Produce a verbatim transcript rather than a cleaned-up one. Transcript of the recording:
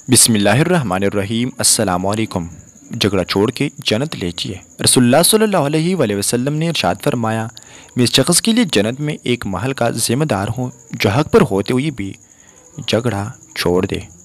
बिस्मिल्लाहिर्रहमानिर्रहीम। अस्सलामु अलैकुम। झगड़ा छोड़ के जन्नत लीजिए। रसूलुल्लाह सल्लल्लाहु अलैहि वसल्लम ने इरशाद फरमाया, मैं इस शख्स के लिए जन्नत में एक महल का जिम्मेदार हूँ जो हक पर होते हुए भी झगड़ा छोड़ दे।